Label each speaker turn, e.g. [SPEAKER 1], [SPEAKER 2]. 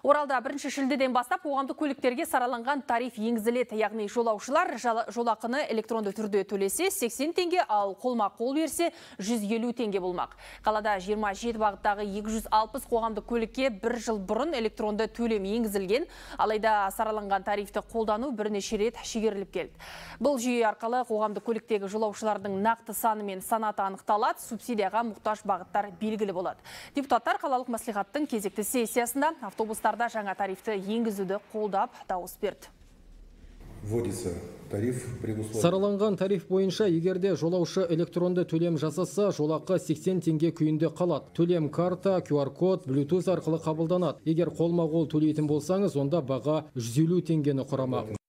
[SPEAKER 1] Оралда 1 шілдеден бастап қоғамдық көліктерге сараланған тариф енгізіледі. Яғни жолаушылар жолақыны электронды түрде төлесе 80 теңге, ал қолма-қол берсе 150 теңге болмақ. Қалада 27 бағыттағы 260 қоғамдық көлікке 1 жыл бұрын электронды төлем енгізілген, алайда сараланған тарифті қолдану бірнеше рет шегеріліп келді. Бұл жүйе арқылы қоғамдық көліктегі жолаушылардың нақты саны мен санаты анықталады, субсидияға мұқтаж бағыттар белгілі болады. Депутаттар қалалық мәслихаттың кезекті сессиясында автобустарда жаңа тарифті енгізуді қолдап дауыс берді.
[SPEAKER 2] Сараланған тариф бойынша егерде жолаушы электронды төлем жасаса, жолақы 80 теңге күйінде қалады. Төлем карта, QR-код, Bluetooth арқылы қабылданады. Егер қолма-қол төлейтін болсаңыз, онда баға 150 теңгені құрамақ.